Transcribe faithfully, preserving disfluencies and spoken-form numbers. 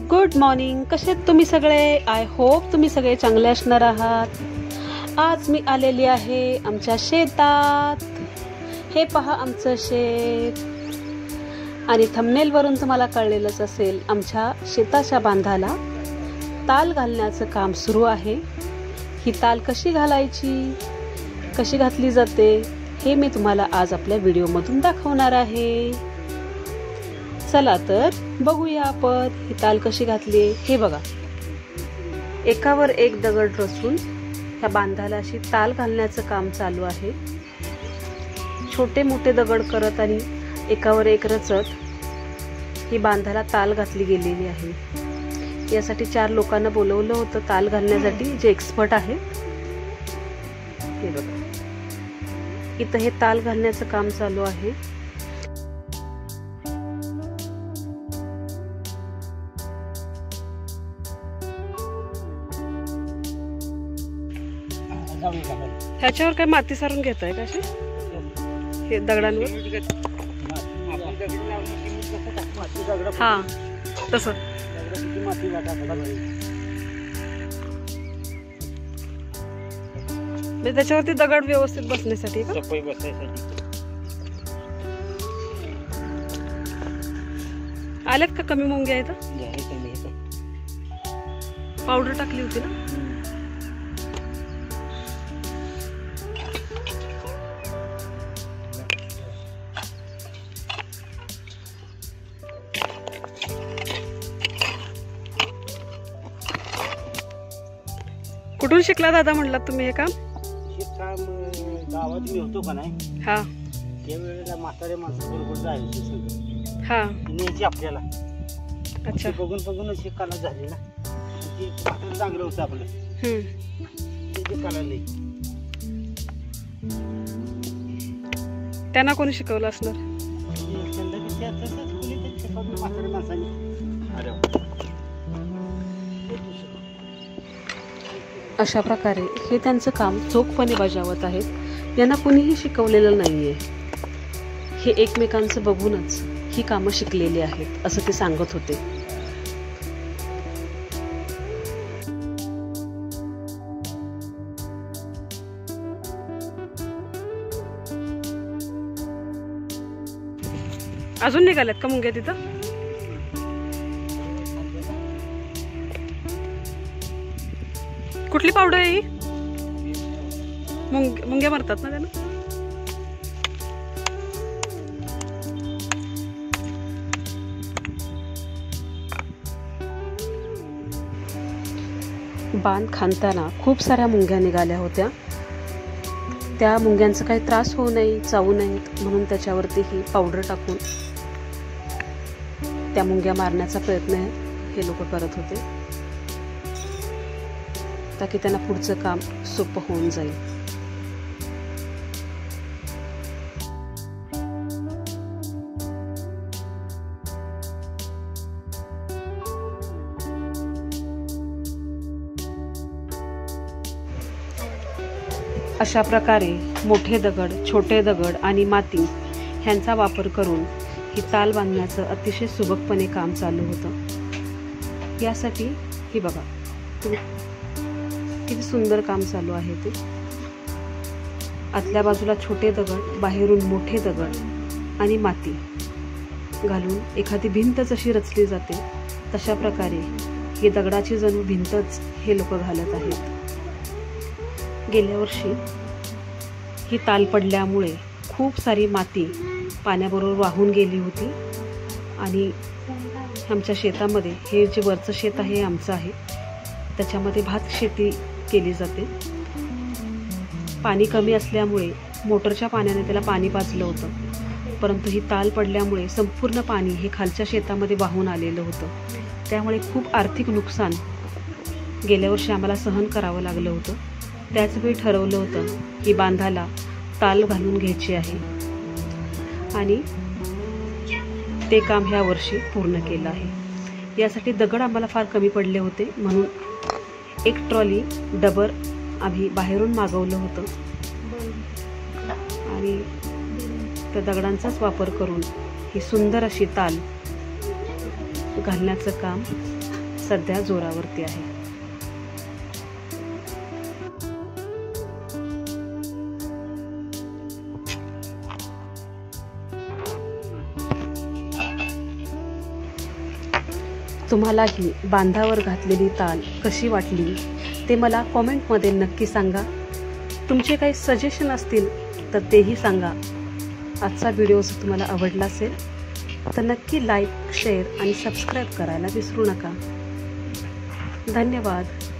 Good morning. कसे आहेत तुम्ही सगळे? आय होप तुम्ही सगळे चांगले असणार आहात. आज मी आलेली आहे आमच्या शेतात. हे पहा आमचं शेत. आणि थंबनेल वरून तुम्हाला कळलेलंच असेल, आमच्या शेताच्या बांधाला ताल घालण्याचं काम सुरू आहे. ही ताल कशी घालायची, कशी घातली जाते हे मी तुम्हाला आज आपल्या व्हिडिओमधून दाखवणार आहे. चला तर बघूया आपण ही ताल कशी घातली. हे बघा, एकावर एक दगड रचून ह्या बांधाला अशी ताल घालण्याचं काम चालू आहे. छोटे मोठे दगड करत आणि एकावर एक रचत ही बांधाला ताल घातली गेलेली आहे. यासाठी चार लोकांना बोलवलं होतं ताल घालण्यासाठी, जे एक्सपर्ट आहेत. हे बघा, इथं हे ताल घालण्याचं काम चालू आहे. ह्याच्यावर काय माती सारून घेताय का अशी? हे दगडांवर हा तसं त्याच्यावरती दगड व्यवस्थित बसण्यासाठी का? आल्यात का कमी मुंग्या? इथं पावडर टाकली होती ना. कुठून शिकला दादा म्हणलात तुम्ही हे काम? हे काम गावात मी होतो का नाही, हा त्यावेळेला म्हातारे माणसं बरोबर जायचे सगळं, हा न्यायची आपल्याला. अच्छा, बघून बघूनच हे कला झाली ना. ते चांगलं होतं आपलं, ते कला नाही. त्यांना कोणी शिकवलं असणार? म्हातारे माणसांनी. अरे अशा प्रकारे हे त्यांचं काम चोखपणे बजावत आहेत. यांना कुणीही शिकवलेलं नाहीये. हे एकमेकांचं बघूनच ही कामं शिकलेली आहेत असं ते सांगत होते. अजून निघाल्यात का मुंग्या तिथं? कुठली पावडर आहे ही? मुंग मुंग्या मरतात ना त्यानं? बांध खांदताना खूप साऱ्या मुंग्या निघाल्या होत्या. त्या मुंग्यांचा काही त्रास होऊ नये, चावू नयेत म्हणून त्याच्यावरती ही पावडर टाकून त्या मुंग्या मारण्याचा प्रयत्न हे लोक करत होते, ताकी त्यांना पुढचं काम सोपं होऊन जाईल. अशा प्रकारे मोठे दगड, छोटे दगड आणि माती ह्यांचा वापर करून ही ताल बांधण्याचं अतिशय सुबकपणे काम चालू होतं. यासाठी ही बघा तुम्ही किती सुंदर काम चालू आहे ते. आतल्या बाजूला छोटे दगड, बाहेरून मोठे दगड आणि माती घालून एखादी भिंतच अशी रचली जाते, तशा प्रकारे ही दगडाची जणू भिंतच हे लोक घालत आहेत. गेल्या वर्षी ही ताल पडल्यामुळे खूप सारी माती पाण्याबरोबर वाहून गेली होती. आणि आमच्या शेतामध्ये, हे जे वरचं शेत आहे आमचं आहे, त्याच्यामध्ये भात शेती केली जाते. पाणी कमी असल्यामुळे मोटरच्या पाण्याने त्याला पाणी पाजलं होतं, परंतु ही ताल पडल्यामुळे संपूर्ण पाणी हे खालच्या शेतामध्ये वाहून आलेलं होतं. त्यामुळे खूप आर्थिक नुकसान गेल्या वर्षी आम्हाला सहन करावं लागलं होतं. त्याचवेळी ठरवलं होतं की बांधाला ताल घालून घ्यायची आहे आणि ते काम ह्या वर्षी पूर्ण केलं आहे. यासाठी दगड आम्हाला फार कमी पडले होते, म्हणून एक ट्रॉली डबर आम्ही बाहेरून मागवलं होतं आणि त्या दगडांचाच वापर करून ही सुंदर अशी ताल घालण्याचं काम सध्या जोरावरती आहे. तुम्हाला ही बांधावर घातलेली ताल कशी वाटली ते मला कॉमेंटमध्ये नक्की सांगा. तुमचे काही सजेशन असतील तर तेही सांगा. आजचा व्हिडिओ जर तुम्हाला आवडला असेल तर नक्की लाईक, शेअर आणि सबस्क्राईब करायला विसरू नका. धन्यवाद.